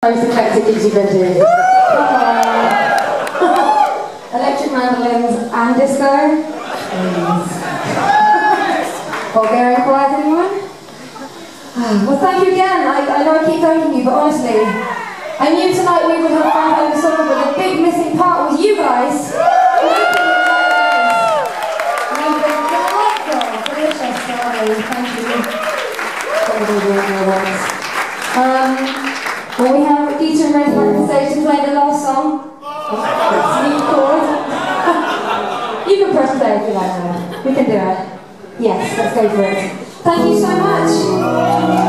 Most eclectic gigs you've been to. Electric mandolins and disco. Bulgarian choirs, anyone? Well, thank you again. I know I keep thanking you, but honestly, I knew tonight we would have fun having a song, but the big missing part was you guys. You've been delightful, delicious. Thank you. Well, we have Dieter and Red back on stage to play the last song. Sneak chord. You can press play if you like. We can do it. Yes, let's go for it. Thank you so much.